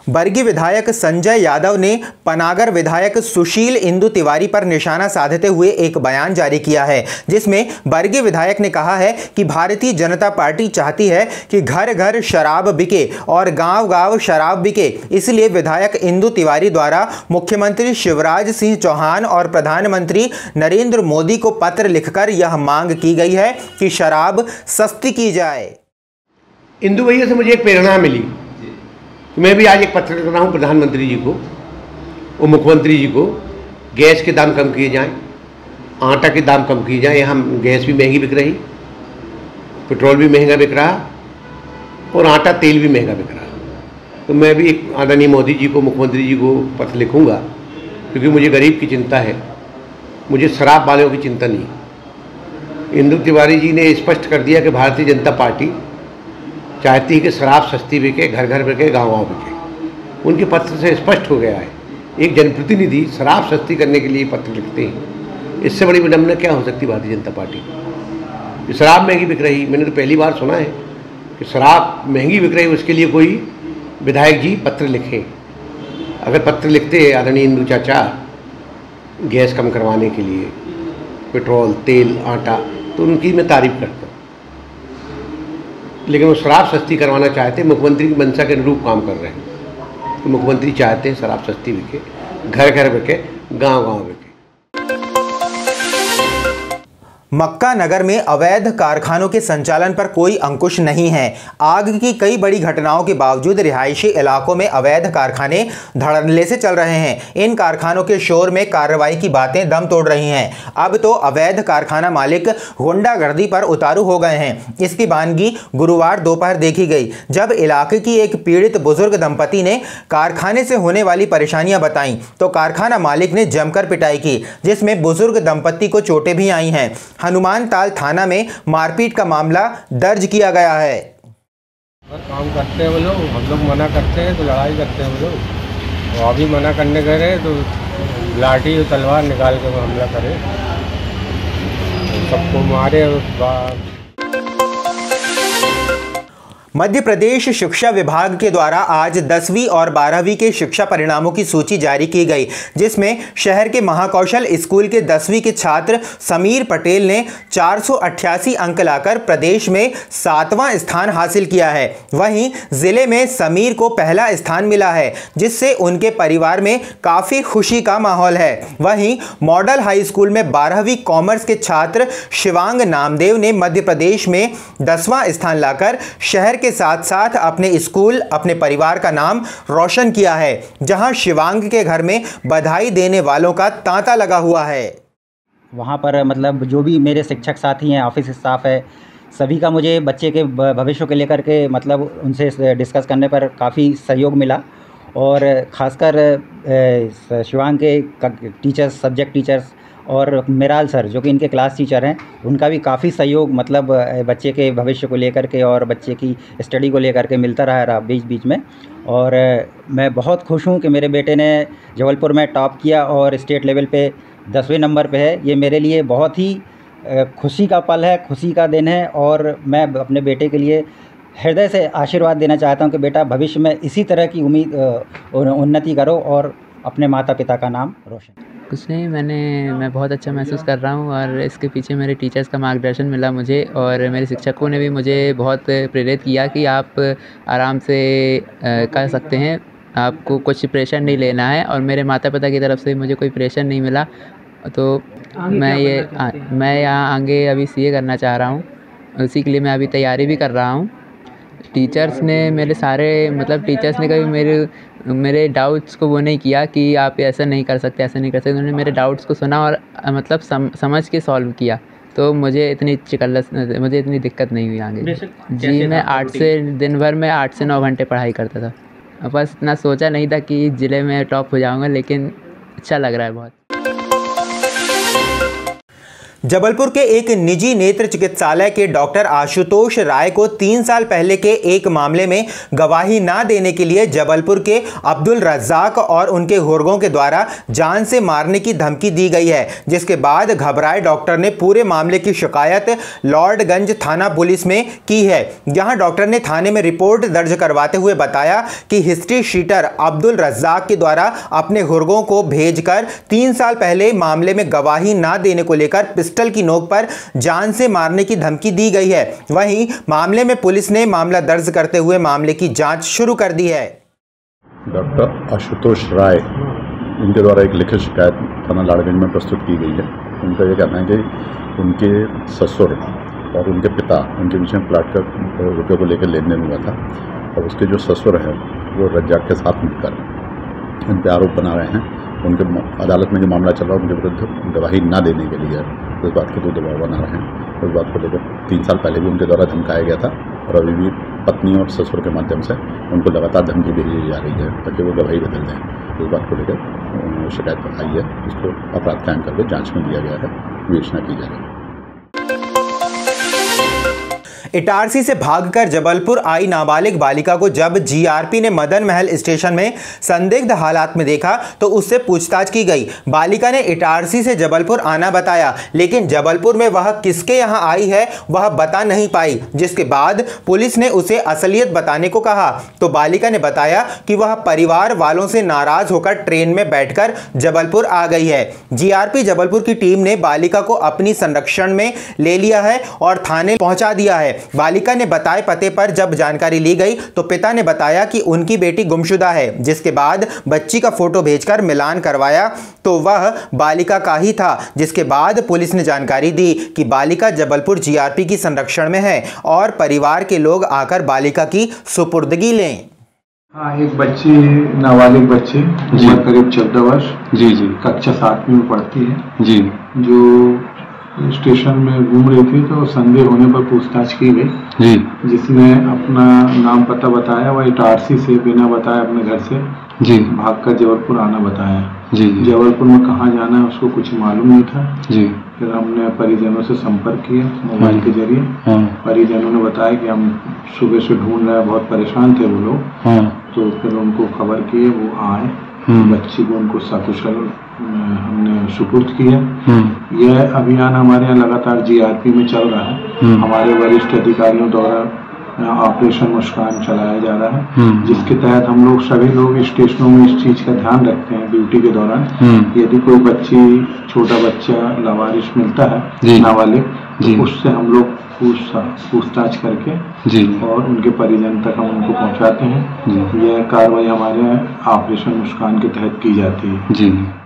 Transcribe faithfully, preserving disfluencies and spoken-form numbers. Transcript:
बरगी विधायक संजय यादव ने पनागर विधायक सुशील इंदु तिवारी पर निशाना साधते हुए एक बयान जारी किया है, जिसमें बरगी विधायक ने कहा है कि भारतीय जनता पार्टी चाहती है कि घर घर शराब बिके और गांव गांव शराब बिके। इसलिए विधायक इंदु तिवारी द्वारा मुख्यमंत्री शिवराज सिंह चौहान और प्रधानमंत्री नरेंद्र मोदी को पत्र लिखकर यह मांग की गई है कि शराब सस्ती की जाए। इंदु भैया से मुझे एक प्रेरणा मिली, तो मैं भी आज एक पत्र लिख रहा हूँ प्रधानमंत्री जी को और मुख्यमंत्री जी को। गैस के दाम कम किए जाएं, आटा के दाम कम किए जाएं। यहाँ गैस भी महंगी बिक रही, पेट्रोल भी महंगा बिक रहा और आटा तेल भी महंगा बिक रहा। तो मैं भी एक आदरणीय मोदी जी को, मुख्यमंत्री जी को पत्र लिखूँगा, क्योंकि मुझे गरीब की चिंता है, मुझे शराब वालों की चिंता नहीं। इंदु तिवारी जी ने स्पष्ट कर दिया कि भारतीय जनता पार्टी चाहती है कि शराब सस्ती बिके, घर घर बिके, गाँव गाँव बिके। उनके पत्र से स्पष्ट हो गया है, एक जनप्रतिनिधि शराब सस्ती करने के लिए पत्र लिखते हैं। इससे बड़ी विडंबना क्या हो सकती भारतीय जनता पार्टी की। शराब महंगी बिक रही, मैंने तो पहली बार सुना है कि शराब महंगी बिक रही, उसके लिए कोई विधायक जी पत्र लिखें। अगर पत्र लिखते हैं आदरणीय इंदु चाचा गैस कम करवाने के लिए, पेट्रोल, तेल, आटा, तो उनकी मैं तारीफ करता हूँ। लेकिन वो शराब सस्ती करवाना चाहते, मुख्यमंत्री की मंशा के अनुरूप काम कर रहे हैं। तो मुख्यमंत्री चाहते हैं शराब सस्ती बिके, घर घर बिके, गांव गांव बिके। मक्का नगर में अवैध कारखानों के संचालन पर कोई अंकुश नहीं है। आग की कई बड़ी घटनाओं के बावजूद रिहायशी इलाकों में अवैध कारखाने धड़ल्ले से चल रहे हैं। इन कारखानों के शोर में कार्रवाई की बातें दम तोड़ रही हैं। अब तो अवैध कारखाना मालिक गुंडागर्दी पर उतारू हो गए हैं। इसकी वानगी गुरुवार दोपहर देखी गई, जब इलाके की एक पीड़ित बुजुर्ग दंपति ने कारखाने से होने वाली परेशानियां बताईं तो कारखाना मालिक ने जमकर पिटाई की, जिसमें बुजुर्ग दंपति को चोटें भी आई हैं। हनुमान ताल थाना में मारपीट का मामला दर्ज किया गया है। काम करते हैं वो लोग, हम लोग मना करते हैं तो लड़ाई करते हैं वो लोग। तो अभी मना करने गए रहे तो लाठी और तलवार निकाल के वो हमला करे, सबको मारे। मध्य प्रदेश शिक्षा विभाग के द्वारा आज दसवीं और बारहवीं के शिक्षा परिणामों की सूची जारी की गई, जिसमें शहर के महाकौशल स्कूल के दसवीं के छात्र समीर पटेल ने चार सौ अट्ठासी अंक लाकर प्रदेश में सातवां स्थान हासिल किया है। वहीं जिले में समीर को पहला स्थान मिला है, जिससे उनके परिवार में काफ़ी खुशी का माहौल है। वहीं मॉडल हाई स्कूल में बारहवीं कॉमर्स के छात्र शिवांग नामदेव ने मध्य प्रदेश में दसवां स्थान लाकर शहर के साथ साथ अपने स्कूल, अपने परिवार का नाम रोशन किया है। जहां शिवांग के घर में बधाई देने वालों का तांता लगा हुआ है। वहां पर मतलब जो भी मेरे शिक्षक साथी हैं, ऑफिस स्टाफ है, सभी का मुझे बच्चे के भविष्य को लेकर के मतलब उनसे डिस्कस करने पर काफ़ी सहयोग मिला। और ख़ासकर शिवांग के टीचर्स, सब्जेक्ट टीचर्स और मेराल सर जो कि इनके क्लास टीचर हैं, उनका भी काफ़ी सहयोग मतलब बच्चे के भविष्य को लेकर के और बच्चे की स्टडी को लेकर के मिलता रहा रहा बीच बीच में। और मैं बहुत खुश हूँ कि मेरे बेटे ने जबलपुर में टॉप किया और स्टेट लेवल पे दसवें नंबर पे है। ये मेरे लिए बहुत ही खुशी का पल है, खुशी का दिन है। और मैं अपने बेटे के लिए हृदय से आशीर्वाद देना चाहता हूँ कि बेटा भविष्य में इसी तरह की उम्मीद उन्नति करो और अपने माता पिता का नाम रोशन। कुछ नहीं, मैंने मैं बहुत अच्छा महसूस कर रहा हूँ और इसके पीछे मेरे टीचर्स का मार्गदर्शन मिला मुझे, और मेरे शिक्षकों ने भी मुझे बहुत प्रेरित किया कि आप आराम से कर सकते हैं, आपको कुछ प्रेशर नहीं लेना है। और मेरे माता पिता की तरफ से मुझे कोई प्रेशर नहीं मिला। तो मैं ये आ, मैं यहाँ आगे अभी सीए करना चाह रहा हूँ, उसी के लिए मैं अभी तैयारी भी कर रहा हूँ। टीचर्स ने मेरे सारे मतलब टीचर्स ने कभी मेरे मेरे डाउट्स को वो नहीं किया कि आप ऐसा नहीं कर सकते, ऐसा नहीं कर सकते। उन्होंने मेरे डाउट्स को सुना और मतलब सम, समझ के सॉल्व किया। तो मुझे इतनी चिकल्लस मुझे इतनी दिक्कत नहीं हुई आगे। जी, मैं आठ से दिन भर में आठ से नौ घंटे पढ़ाई करता था। बस इतना सोचा नहीं था कि ज़िले में टॉप हो जाऊँगा, लेकिन अच्छा लग रहा है बहुत। जबलपुर के एक निजी नेत्र चिकित्सालय के डॉक्टर आशुतोष राय को तीन साल पहले के एक मामले में गवाही न देने के लिए जबलपुर के अब्दुल रज्जाक और उनके हुर्गों के द्वारा जान से मारने की धमकी दी गई है, जिसके बाद घबराए डॉक्टर ने पूरे मामले की शिकायत लॉर्डगंज थाना पुलिस में की है। यहां डॉक्टर ने थाने में रिपोर्ट दर्ज करवाते हुए बताया कि हिस्ट्री शीटर अब्दुल रज्जाक के द्वारा अपने हुर्गों को भेजकर तीन साल पहले मामले में गवाही न देने को लेकर पिस्टल की नोक पर जान से मारने की धमकी दी गई है। वहीं मामले में पुलिस ने मामला दर्ज करते हुए मामले की जांच शुरू कर दी है। डॉक्टर आशुतोष राय इनके द्वारा एक लिखित शिकायत थाना लाड़गंज में प्रस्तुत की गई है। उनका ये कहना है कि उनके ससुर और उनके पिता उनके बीच में प्लाट का रुपये को लेकर लेन देन हुआ था और उसके जो ससुर है वो रज्जाक के साथ मिलकर इन पर आरोप बना रहे हैं। उनके अदालत में जो मामला चल रहा है उनके विरुद्ध गवाही न देने के लिए इस बात के दो दबाव बना रहे हैं। इस बात को लेकर तीन साल पहले भी उनके द्वारा धमकाया गया था और अभी भी पत्नी और ससुर के माध्यम से उनको लगातार धमकी भेजी जा रही है ताकि वो गवाही बदल दें। इस बात को लेकर शिकायत आई है, इसको अपराध कायम करके जाँच में दिया गया है, विवेचना की जा रही है। इटारसी से भागकर जबलपुर आई नाबालिग बालिका को जब जीआरपी ने मदन महल स्टेशन में संदिग्ध हालात में देखा तो उससे पूछताछ की गई। बालिका ने इटारसी से जबलपुर आना बताया, लेकिन जबलपुर में वह किसके यहां आई है वह बता नहीं पाई, जिसके बाद पुलिस ने उसे असलियत बताने को कहा तो बालिका ने बताया कि वह परिवार वालों से नाराज होकर ट्रेन में बैठकर जबलपुर आ गई है। जीआरपी जबलपुर की टीम ने बालिका को अपनी संरक्षण में ले लिया है और थाने पहुंचा दिया है। बालिका ने बताए पते पर जब जानकारी ली गई तो पिता ने बताया कि उनकी बेटी गुमशुदा है, जिसके बाद बच्ची का फोटो भेजकर मिलान करवाया तो वह बालिका का ही था, जिसके बाद पुलिस ने जानकारी दी कि बालिका जबलपुर जीआरपी की संरक्षण में है और परिवार के लोग आकर बालिका की सुपुर्दगी लें। हाँ, एक बच्ची नाबालिग बच्ची उम्र करीब चौदह वर्ष जी जी कक्षा सातवीं में पढ़ती है जी, जो स्टेशन में घूम रही थी तो संदेह होने पर पूछताछ की गई जी, जिसने अपना नाम पता बताया। वह इटारसी से बिना बताए अपने घर से जी भागकर जबलपुर आना बताया जी, जी। जबलपुर में कहाँ जाना है उसको कुछ मालूम नहीं था जी। फिर हमने परिजनों से संपर्क किया मोबाइल के जरिए। परिजनों ने बताया कि हम सुबह से ढूंढ रहे हैं, बहुत परेशान थे वो लोग। तो फिर उनको खबर किए, वो आए, बच्ची को उनको सकुशल हमने सुपुर्द किया। यह अभियान हमारे यहाँ लगातार जीआरपी में चल रहा है। हमारे वरिष्ठ अधिकारियों द्वारा ऑपरेशन मुस्कान चलाया जा रहा है, जिसके तहत हम लोग सभी लोग स्टेशनों में इस चीज का ध्यान रखते हैं ड्यूटी के दौरान। यदि कोई बच्ची छोटा बच्चा लावारिस मिलता है नाबालिग, तो उससे हम लोग पूछताछ करके जी और उनके परिजन तक हम उनको पहुंचाते हैं। यह कार्रवाई हमारे ऑपरेशन मुस्कान के तहत की जाती है जी।